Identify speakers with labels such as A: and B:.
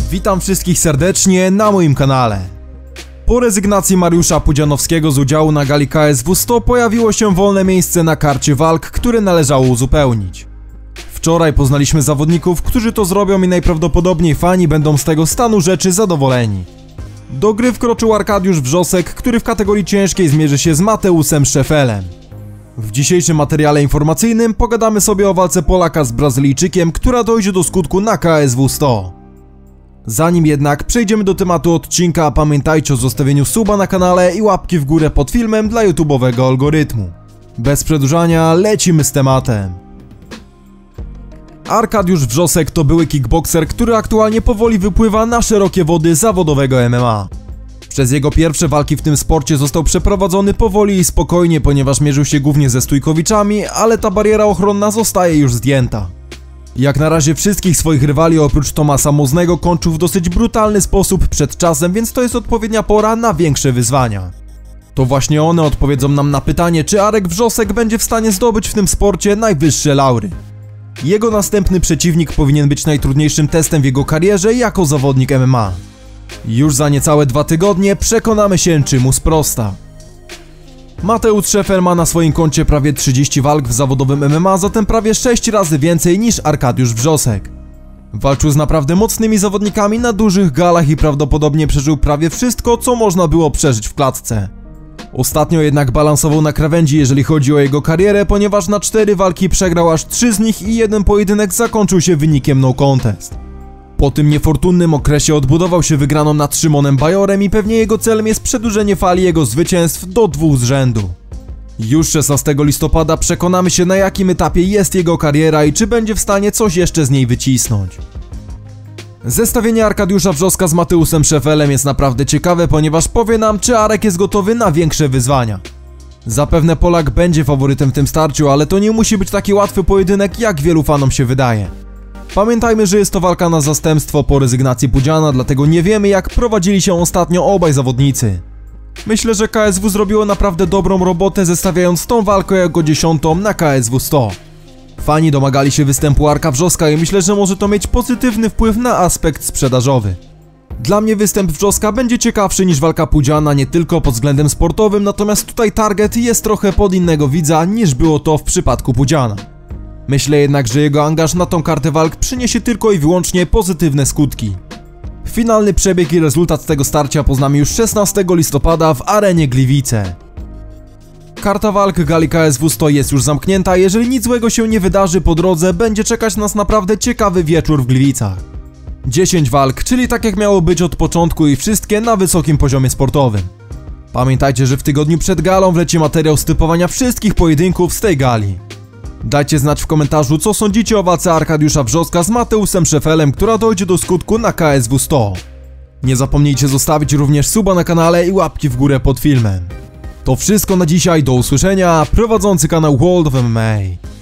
A: Witam wszystkich serdecznie na moim kanale. Po rezygnacji Mariusza Pudzianowskiego z udziału na gali KSW 100 pojawiło się wolne miejsce na karcie walk, które należało uzupełnić. Wczoraj poznaliśmy zawodników, którzy to zrobią i najprawdopodobniej fani będą z tego stanu rzeczy zadowoleni. Do gry wkroczył Arkadiusz Wrzosek, który w kategorii ciężkiej zmierzy się z Mateusem Szefelem. W dzisiejszym materiale informacyjnym pogadamy sobie o walce Polaka z Brazylijczykiem, która dojdzie do skutku na KSW 100. Zanim jednak przejdziemy do tematu odcinka, pamiętajcie o zostawieniu suba na kanale i łapki w górę pod filmem dla YouTube'owego algorytmu. Bez przedłużania lecimy z tematem. Arkadiusz Wrzosek to były kickbokser, który aktualnie powoli wypływa na szerokie wody zawodowego MMA. Przez jego pierwsze walki w tym sporcie został przeprowadzony powoli i spokojnie, ponieważ mierzył się głównie ze stójkowiczami, ale ta bariera ochronna zostaje już zdjęta. Jak na razie wszystkich swoich rywali oprócz Tomasa Moznego kończył w dosyć brutalny sposób przed czasem, więc to jest odpowiednia pora na większe wyzwania. To właśnie one odpowiedzą nam na pytanie, czy Arek Wrzosek będzie w stanie zdobyć w tym sporcie najwyższe laury. Jego następny przeciwnik powinien być najtrudniejszym testem w jego karierze jako zawodnik MMA. Już za niecałe 2 tygodnie przekonamy się, czy mu sprosta. Mateusz Szefel ma na swoim koncie prawie 30 walk w zawodowym MMA, zatem prawie 6 razy więcej niż Arkadiusz Wrzosek. Walczył z naprawdę mocnymi zawodnikami na dużych galach i prawdopodobnie przeżył prawie wszystko, co można było przeżyć w klatce. Ostatnio jednak balansował na krawędzi, jeżeli chodzi o jego karierę, ponieważ na 4 walki przegrał aż 3 z nich i jeden pojedynek zakończył się wynikiem no contest. Po tym niefortunnym okresie odbudował się wygraną nad Szymonem Bajorem i pewnie jego celem jest przedłużenie fali jego zwycięstw do 2 z rzędu. Już 16 listopada przekonamy się, na jakim etapie jest jego kariera i czy będzie w stanie coś jeszcze z niej wycisnąć. Zestawienie Arkadiusza Wrzoska z Mateusem Szefelem jest naprawdę ciekawe, ponieważ powie nam, czy Arek jest gotowy na większe wyzwania. Zapewne Polak będzie faworytem w tym starciu, ale to nie musi być taki łatwy pojedynek, jak wielu fanom się wydaje. Pamiętajmy, że jest to walka na zastępstwo po rezygnacji Pudziana, dlatego nie wiemy, jak prowadzili się ostatnio obaj zawodnicy. Myślę, że KSW zrobiło naprawdę dobrą robotę, zestawiając tą walkę jako 10. na KSW 100. Fani domagali się występu Arka Wrzoska i myślę, że może to mieć pozytywny wpływ na aspekt sprzedażowy. Dla mnie występ Wrzoska będzie ciekawszy niż walka Pudziana nie tylko pod względem sportowym, natomiast tutaj target jest trochę pod innego widza, niż było to w przypadku Pudziana. Myślę jednak, że jego angaż na tą kartę walk przyniesie tylko i wyłącznie pozytywne skutki. Finalny przebieg i rezultat tego starcia poznamy już 16 listopada w arenie Gliwice. Karta walk gali KSW 100 jest już zamknięta, jeżeli nic złego się nie wydarzy po drodze, będzie czekać nas naprawdę ciekawy wieczór w Gliwicach. 10 walk, czyli tak jak miało być od początku i wszystkie na wysokim poziomie sportowym. Pamiętajcie, że w tygodniu przed galą wleci materiał z typowania wszystkich pojedynków z tej gali. Dajcie znać w komentarzu, co sądzicie o walce Arkadiusza Wrzoska z Mateusem Szefelem, która dojdzie do skutku na KSW 100. Nie zapomnijcie zostawić również suba na kanale i łapki w górę pod filmem. To wszystko na dzisiaj, do usłyszenia, prowadzący kanał World of MMA.